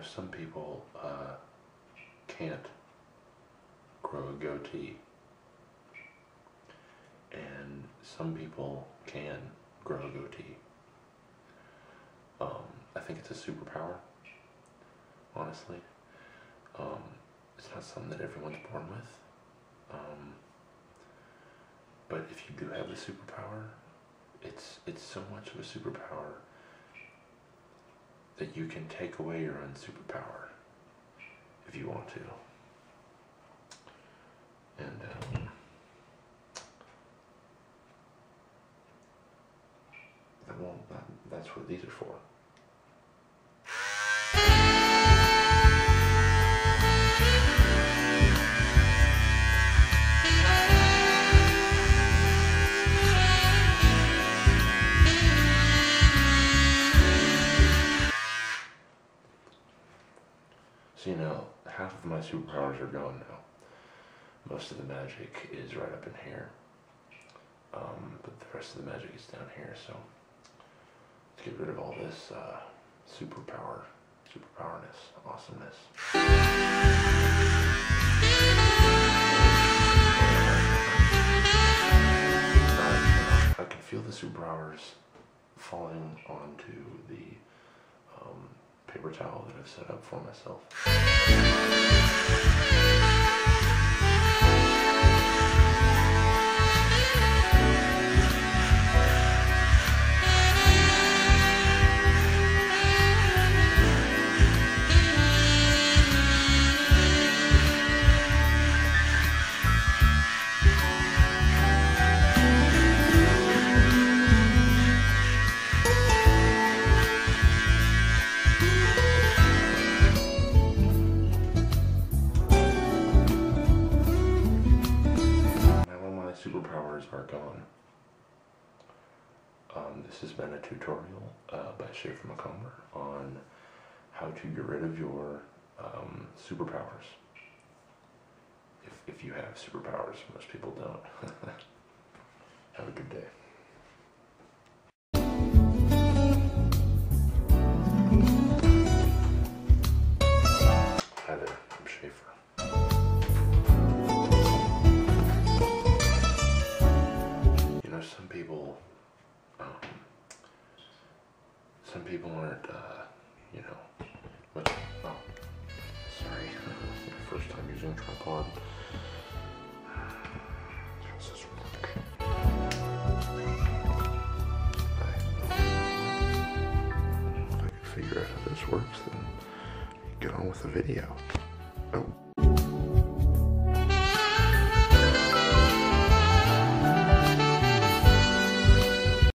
some people can't grow a goatee, and some people can grow a goatee. I think it's a superpower, honestly. It's not something that everyone's born with. But if you do have a superpower, it's so much of a superpower that you can take away your own superpower if you want to. And that's what these are for. So, you know, half of my superpowers are gone now. Most of the magic is right up in here. But the rest of the magic is down here, so let's get rid of all this superpowerness, awesomeness. I can feel the superpowers falling onto the paper towel that I've set up for myself. Superpowers are gone. This has been a tutorial by Schaefer McComber on how to get rid of your superpowers. If you have superpowers, most people don't. Have a good day. Hi there, I'm Schaefer. Some people aren't, you know, much, oh, sorry, first time using a tripod. How's this work? If I can figure out how this works, then get on with the video. Oh.